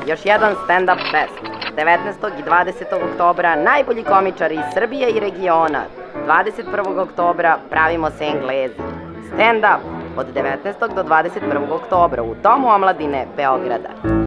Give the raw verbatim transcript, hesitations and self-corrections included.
još jedan stand-up fest. devetnaestog i dvadesetog oktobra najbolji komičari iz Srbije i regiona. dvadeset prvog oktobra pravimo se Englezi. Stand-up od devetnaestog do dvadeset prvog oktobra u Domu omladine Beograda.